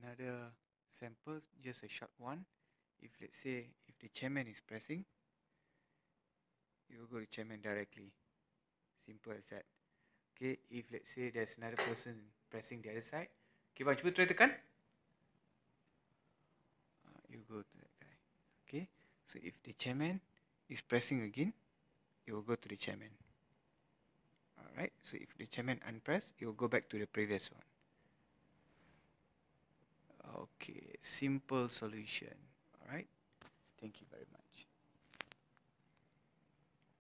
another sample, just a short one. If let's say if the chairman is pressing, you will go to chairman directly. Simple as that. Okay, if let's say there's another person pressing the other side, okay, bang, cuba try tekan. You go to that guy. Okay, so if the chairman is pressing again, you will go to the chairman. Alright, so if the chairman unpressed, you will go back to the previous one. Okay, simple solution. Alright, thank you very much.